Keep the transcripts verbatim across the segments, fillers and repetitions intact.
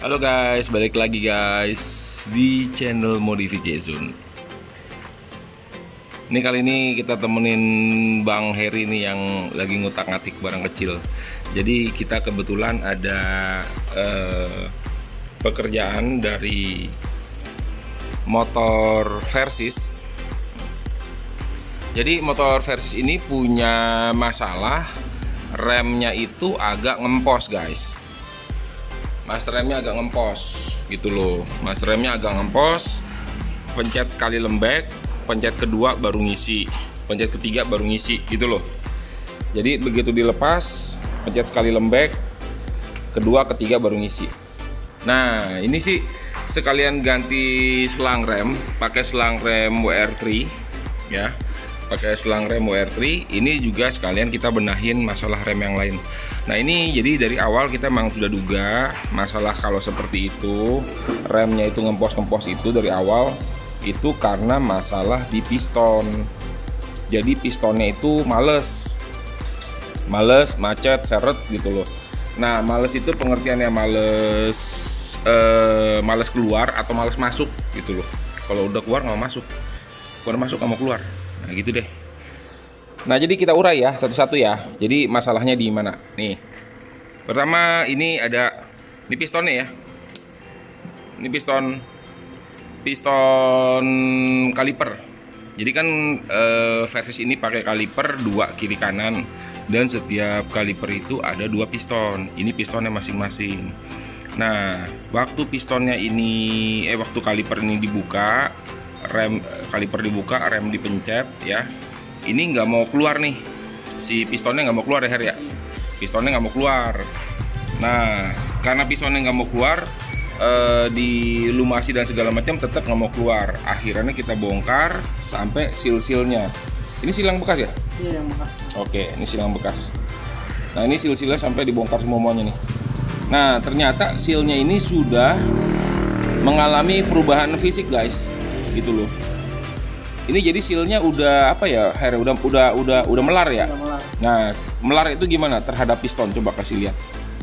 Halo guys, balik lagi guys di channel Modification. Ini kali ini kita temenin Bang Heri nih yang lagi ngutak-ngatik barang kecil. Jadi kita kebetulan ada eh, pekerjaan dari motor Versys. Jadi motor Versys ini punya masalah, remnya itu agak ngempos guys. Master remnya agak ngempos gitu loh. Master remnya agak ngempos. Pencet sekali lembek, pencet kedua baru ngisi, pencet ketiga baru ngisi gitu loh. Jadi begitu dilepas, pencet sekali lembek, kedua ketiga baru ngisi. Nah ini sih sekalian ganti selang rem, pakai selang rem W R tiga ya, pakai selang rem W R tiga. Ini juga sekalian kita benahin masalah rem yang lain. Nah ini jadi dari awal kita memang sudah duga masalah kalau seperti itu, remnya itu ngempos-ngempos itu dari awal itu karena masalah di piston. Jadi pistonnya itu males males, macet, seret gitu loh. Nah males itu pengertiannya males eh, males keluar atau males masuk gitu loh. Kalau udah keluar nggak mau masuk, kalau masuk nggak mau keluar. Nah gitu deh. Nah jadi kita urai ya satu-satu ya. Jadi masalahnya di mana? Nih. Pertama ini ada ini pistonnya ya. Ini piston piston kaliper. Jadi kan eh, Versys ini pakai kaliper dua kiri kanan dan setiap kaliper itu ada dua piston. Ini pistonnya masing-masing. Nah, waktu pistonnya ini eh waktu kaliper ini dibuka, rem kaliper dibuka, rem dipencet ya. Ini nggak mau keluar nih, si pistonnya nggak mau keluar ya Her ya, pistonnya nggak mau keluar. Nah karena pistonnya nggak mau keluar, eh, dilumasi dan segala macam tetap nggak mau keluar. Akhirnya kita bongkar sampai sil-silnya. Ini silang bekas ya? Iya yang bekas. Oke, ini silang bekas. Nah ini sil-silnya sampai dibongkar semuanya nih. Nah ternyata silnya ini sudah mengalami perubahan fisik guys, gitu loh. Ini jadi silnya udah apa ya, Her, udah udah udah udah melar ya. Udah melar. Nah, melar itu gimana terhadap piston? Coba kasih lihat.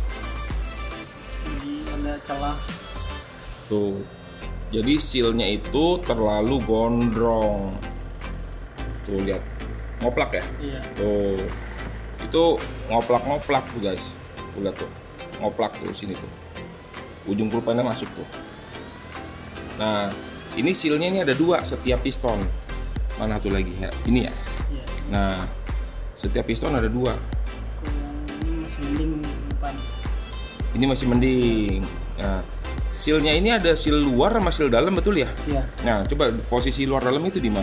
Jadi ada celah. Tuh. Jadi silnya itu terlalu gondrong. Tuh lihat. Ngoplak ya? Iya. Tuh. Itu ngoplak-ngoplak tuh, guys. Tuh lihat tuh. Ngoplak tuh sini tuh. Ujung pulpennya masuk tuh. Nah, ini silnya ini ada dua setiap piston. Mana tuh lagi ya? Ini ya. Iya. Nah, setiap piston ada dua. Kalau ini masih mending depan. Ini masih mending. Nah, silnya ini ada sil luar sama sil dalam betul ya? Iya. Nah, coba posisi luar dalam itu di mana?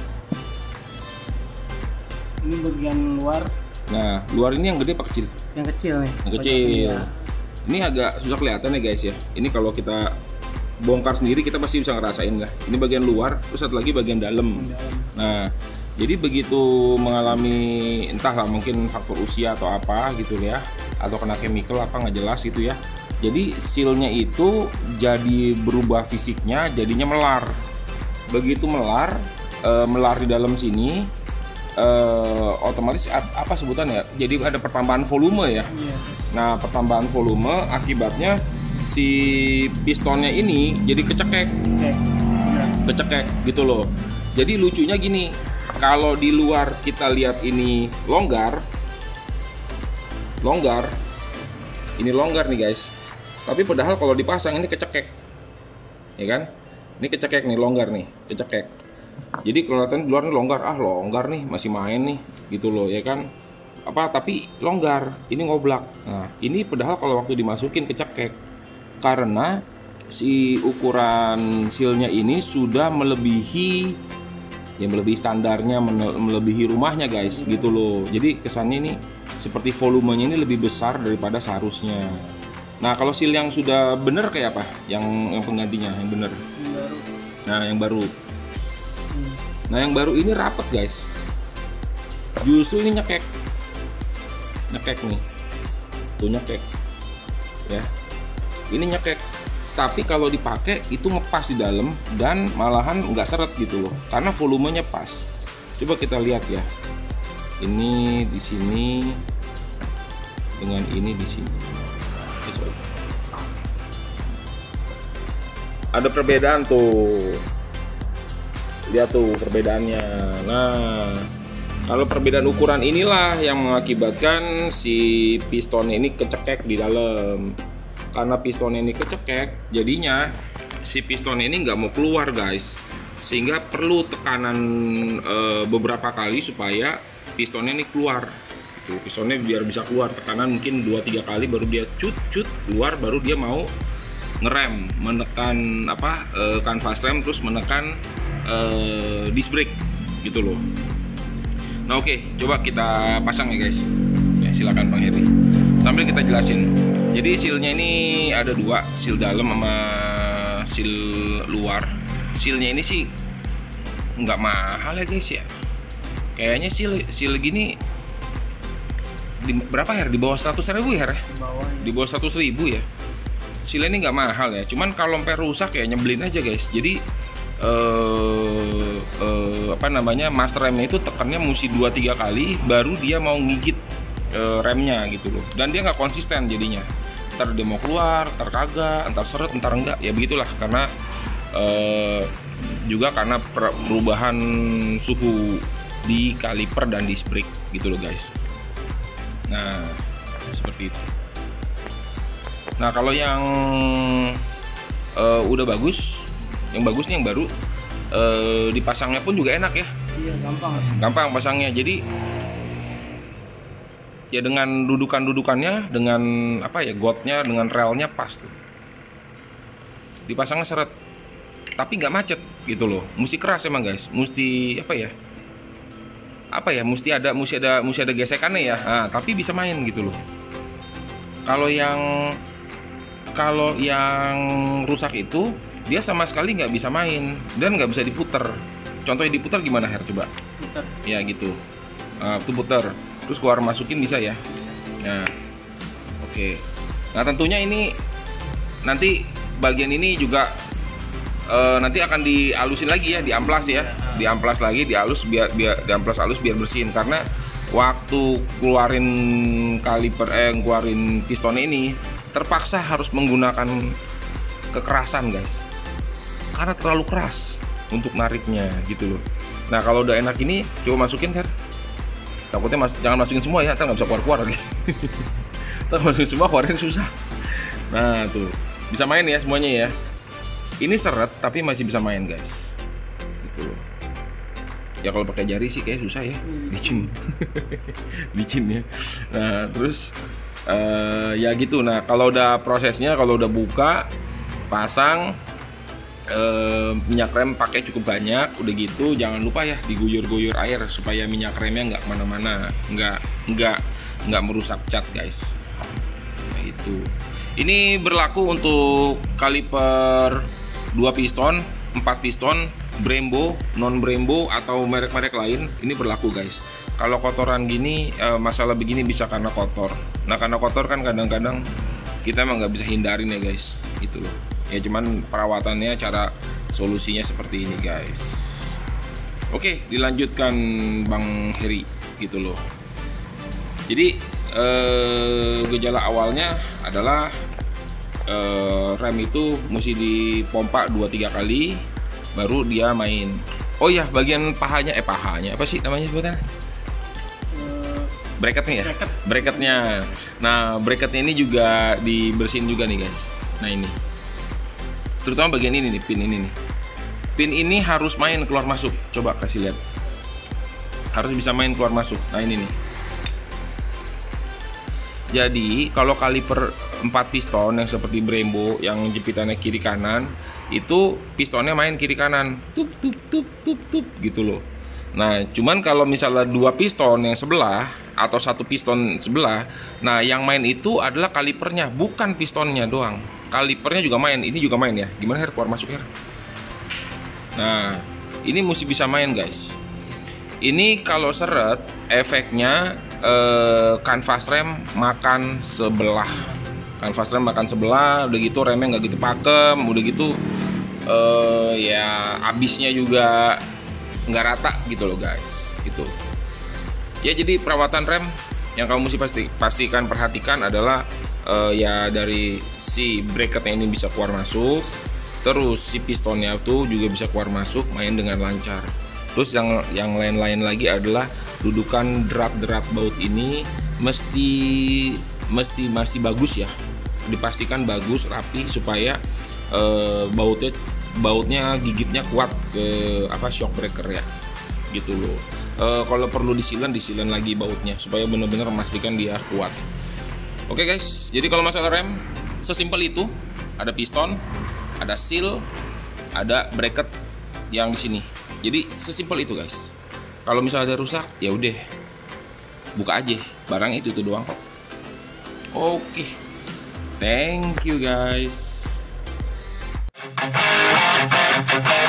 Ini bagian luar. Nah, luar ini yang gede apa kecil? Yang kecil nih. Yang kecil. Bagian Ini agak susah kelihatan ya guys ya. Ini kalau kita bongkar sendiri kita pasti bisa ngerasain lah. Ini bagian luar, terus satu lagi bagian dalam. dalam. Nah, jadi begitu mengalami entahlah mungkin faktor usia atau apa gitu ya, atau kena chemical apa nggak jelas gitu ya. Jadi silnya itu jadi berubah fisiknya, jadinya melar. Begitu melar, e, melar di dalam sini, e, otomatis apa sebutannya? Jadi ada pertambahan volume ya. Iya. Nah, pertambahan volume akibatnya si pistonnya ini jadi kecekek, Oke. Iya. kecekek gitu loh. Jadi lucunya gini, kalau di luar kita lihat ini longgar, longgar, ini longgar nih guys. Tapi padahal kalau dipasang ini kecekek, ya kan? Ini kecekek nih, longgar nih, kecekek. Jadi kelihatan di luar nih longgar, ah longgar nih, masih main nih, gitu loh, ya kan? Apa? Tapi longgar, ini ngoblak. Nah, ini padahal kalau waktu dimasukin kecekek. Karena si ukuran silnya ini sudah melebihi yang melebihi standarnya, melebihi rumahnya guys gitu loh. Jadi kesannya ini seperti volumenya ini lebih besar daripada seharusnya. Nah kalau sil yang sudah bener kayak apa? Yang yang penggantinya yang bener. Yang baru. Nah yang baru. Hmm. Nah yang baru ini rapet guys. Justru ini nyekek, nyekek nih. Tuh nyekek. Ya. Ini nyekek, tapi kalau dipakai itu ngepas di dalam dan malahan nggak seret gitu loh, karena volumenya pas. Coba kita lihat ya, ini di sini dengan ini di sini. ada perbedaan tuh. Lihat tuh perbedaannya. Nah, kalau perbedaan ukuran inilah yang mengakibatkan si piston ini kecekek di dalam. Karena piston ini kecekek, jadinya si piston ini nggak mau keluar guys. Sehingga perlu tekanan e, beberapa kali supaya pistonnya ini keluar. Tuh, pistonnya biar bisa keluar, tekanan mungkin dua tiga kali baru dia cut cut keluar, baru dia mau ngerem, menekan apa e, kanvas rem, terus menekan e, disc brake gitu loh. Nah oke, coba kita pasang ya guys. Ya, silakan Bang Heri sambil kita jelasin. Jadi sealnya ini ada dua, seal dalam sama seal luar. Sealnya ini sih nggak mahal ya guys ya. Kayaknya seal seal gini di, berapa ya? Di bawah seratus ribu ya? Di bawah. Di bawah seratus ribu ya. Seal ini nggak mahal ya. Cuman kalau sampai rusak ya nyebelin aja guys. Jadi eh, eh, apa namanya, master remnya itu tekannya mesti dua tiga kali baru dia mau ngigit eh, remnya gitu loh. Dan dia nggak konsisten jadinya. Ntar dia mau keluar, ntar kagak, ntar seret, ntar enggak. Ya begitulah karena eh, juga karena perubahan suhu di kaliper dan disc brake gitu loh guys. Nah seperti itu. Nah kalau yang uh, udah bagus, yang bagus nih yang baru, uh, dipasangnya pun juga enak ya. Iya, gampang. Gampang pasangnya. Jadi ya dengan dudukan-dudukannya, dengan apa ya, gotnya, dengan relnya pas tuh. Dipasangnya seret. Tapi nggak macet gitu loh. Mesti keras emang guys. Mesti apa ya? Apa ya? Mesti ada, mesti ada, mesti ada gesekannya ya. Nah, tapi bisa main gitu loh. Kalau yang kalau yang rusak itu dia sama sekali nggak bisa main dan nggak bisa diputer. Contohnya diputer gimana Her, coba? Putar. Ya gitu. Nah, itu puter. Terus keluar masukin bisa ya. Nah, oke. Nah tentunya ini nanti bagian ini juga uh, nanti akan dialusin lagi ya, diamplas ya, diamplas lagi, dialus biar biar diamplas halus biar bersihin, karena waktu keluarin kaliper eh keluarin piston ini terpaksa harus menggunakan kekerasan guys, karena terlalu keras untuk nariknya gitu loh. Nah kalau udah enak ini coba masukin Her, takutnya mas jangan masukin semua ya, ntar nggak bisa keluar-keluar lagi. Ntar masukin semua keluarin susah. Nah tuh bisa main ya semuanya ya. Ini seret tapi masih bisa main guys. Gitu. Ya kalau pakai jari sih kayak susah ya, licin, licin ya. Nah terus uh, ya gitu. Nah kalau udah prosesnya, kalau udah buka, pasang uh, minyak rem pakai cukup banyak. Udah gitu jangan lupa ya diguyur-guyur air supaya minyak remnya nggak kemana-mana, nggak nggak nggak merusak cat guys. Nah itu. Ini berlaku untuk kaliper dua piston, empat piston, Brembo, non Brembo atau merek-merek lain. Ini berlaku guys. Kalau kotoran gini, eh, masalah begini bisa karena kotor. Nah karena kotor kan kadang-kadang kita emang nggak bisa hindarin ya guys, gitu loh. Ya cuman perawatannya, cara solusinya seperti ini guys. Oke, dilanjutkan Bang Heri, gitu loh. Jadi eh, gejala awalnya adalah eh, rem itu mesti dipompa dua tiga kali baru dia main. Oh ya, bagian pahanya eh pahanya apa sih namanya sebutannya? Uh, Bracketnya ya? bracket. Bracketnya. Nah, bracketnya ini juga dibersihin juga nih guys. Nah ini, terutama bagian ini nih, pin ini nih. Pin ini harus main keluar masuk. Coba kasih lihat. Harus bisa main keluar masuk. Nah ini nih. Jadi kalau kaliper empat piston yang seperti Brembo yang jepitannya kiri kanan, itu pistonnya main kiri kanan, tup tup tup tup tup gitu loh. Nah cuman kalau misalnya dua piston yang sebelah atau satu piston sebelah, nah yang main itu adalah kalipernya, bukan pistonnya doang. Kalipernya juga main, ini juga main ya. Gimana Her, keluar masuk Her? Nah ini mesti bisa main guys. Ini kalau seret efeknya eh, kanvas rem makan sebelah. Kanvas rem makan sebelah, udah gitu remnya nggak gitu pakem, udah gitu uh, ya abisnya juga nggak rata gitu loh guys, gitu. Ya jadi perawatan rem yang kamu mesti pasti pastikan perhatikan adalah uh, ya dari si bracketnya ini bisa keluar masuk, Terus si pistonnya tuh juga bisa keluar masuk main dengan lancar. Terus yang yang lain-lain lagi adalah dudukan drat-drat baut ini mesti mesti masih bagus ya. Dipastikan bagus, rapi supaya eh, bautnya bautnya gigitnya kuat ke apa shock breaker ya. Gitu loh. Eh, kalau perlu disilen disilen lagi bautnya supaya benar-benar memastikan dia kuat. Oke guys, jadi kalau masalah rem sesimpel itu. Ada piston, ada seal, ada bracket yang di sini. Jadi sesimpel itu guys. Kalau misalnya ada rusak, ya udah buka aja. Barang itu itu doang kok. Oke. Thank you guys.